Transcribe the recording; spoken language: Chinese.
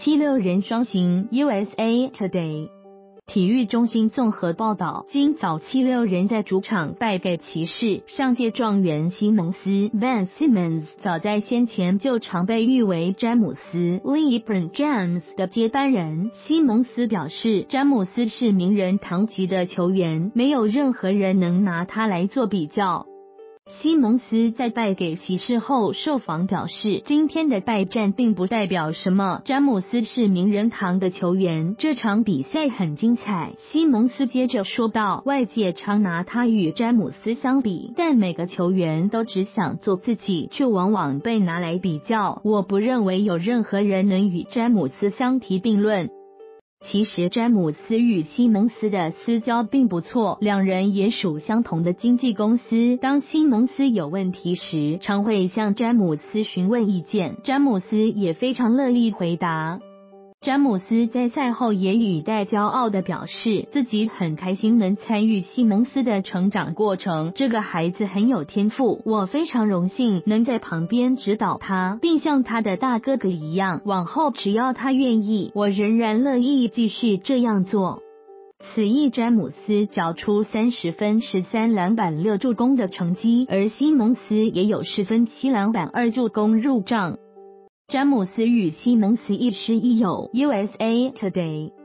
7-6人双行 USA Today 体育中心综合报道，今早7-6人在主场败给骑士，上届状元西蒙斯 Ben Simmons 早在先前就常被誉为詹姆斯 LeBron James 的接班人。西蒙斯表示，詹姆斯是名人堂级的球员，没有任何人能拿他来做比较。西蒙斯在败给骑士后受访表示，今天的败战并不代表什么，詹姆斯是名人堂的球员，这场比赛很精彩。西蒙斯接着说道，外界常拿他与詹姆斯相比，但每个球员都只想做自己，却往往被拿来比较，我不认为有任何人能与詹姆斯相提并论。其实詹姆斯与西蒙斯的私交并不错，两人也属相同的经纪公司。当西蒙斯有问题时，常会向詹姆斯询问意见，詹姆斯也非常乐意回答。詹姆斯在赛后也语带骄傲地表示，自己很开心能参与西蒙斯的成长过程，这个孩子很有天赋，我非常荣幸能在旁边指导他，并像他的大哥哥一样，往后只要他愿意，我仍然乐意继续这样做。此役詹姆斯缴出30分13篮板6助攻的成绩，而西蒙斯也有10分7篮板2助攻入账。詹姆斯与西蒙斯亦师亦友 USA Today